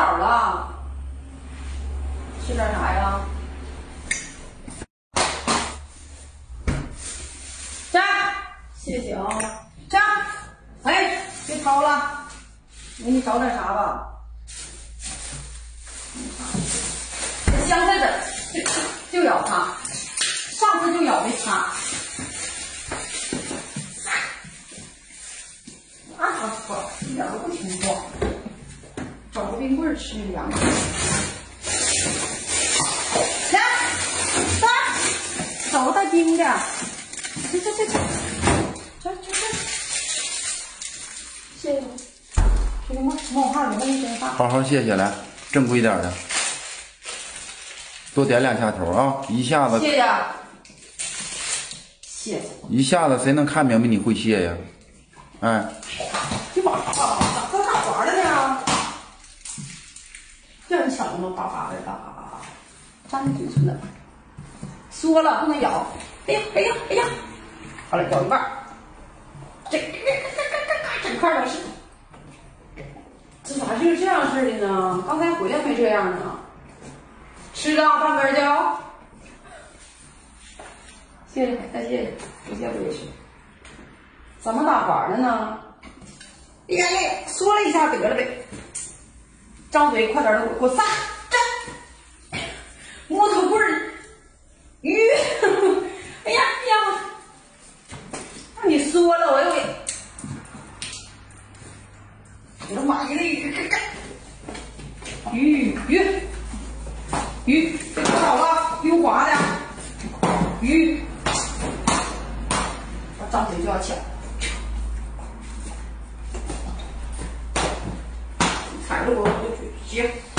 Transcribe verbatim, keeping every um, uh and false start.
早了，吃点啥呀？站，谢谢啊，站。哎，别掏了，给你找点啥吧。这香菜籽儿就咬它，上次就咬的它。啊，好，一点都不听话。找个冰棍吃凉快。来，来，找个带冰的。这这这这，这这这，谢谢。兄弟们，冒汗了，我给你点饭。 好好谢谢，来，正规点的，多点两下头啊！一下子， 谢谢，谢谢。 一下子谁能看明白你会谢呀？哎， 这把咋咋咋玩的呢？让你抢吗？叭叭的叭叭叭，张嘴唇的，说了不能咬。哎呀哎呀哎呀！好了，咬一半，这嘎嘎嘎嘎嘎，整块都是。这咋就是这样式的呢？刚才回来没这样呢。吃的半根去啊！谢谢，再谢谢，不谢不也是。怎么打玩的呢？哎呀呀，说了一下得了呗。张嘴，快点的，给我撒！站！木头棍儿，鱼！哎呀呀！那你说了，我又给，我的妈，一个鱼，看看，鱼鱼鱼，这多少了？溜滑的鱼，我张嘴就要抢，踩着我我就直接。